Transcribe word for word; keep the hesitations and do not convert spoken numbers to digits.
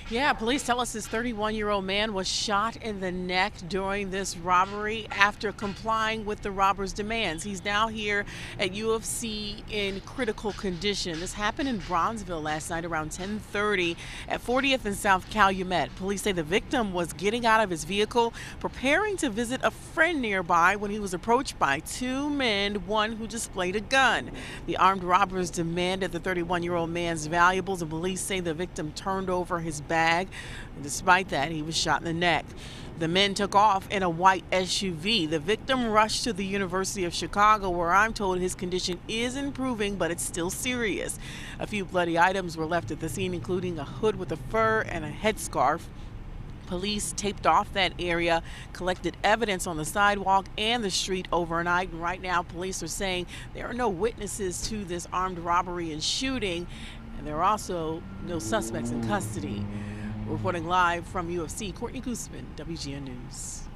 Yeah, police tell us this thirty-one-year-old man was shot in the neck during this robbery after complying with the robber's demands. He's now here at U of C in critical condition. This happened in Bronzeville last night around ten thirty at fortieth and South Calumet. Police say the victim was getting out of his vehicle, preparing to visit a friend nearby when he was approached by two men, one who displayed a gun. The armed robbers demanded the thirty-one-year-old man's valuables, and police say the victim turned over his bag. Bag. Despite that, he was shot in the neck. The men took off in a white S U V. The victim rushed to the University of Chicago, where I'm told his condition is improving, but it's still serious. A few bloody items were left at the scene, including a hood with a fur and a headscarf. Police taped off that area, collected evidence on the sidewalk and the street overnight. And right now, police are saying there are no witnesses to this armed robbery and shooting, and there are also no suspects in custody. Reporting live from U of C, Courtney Koosman, W G N News.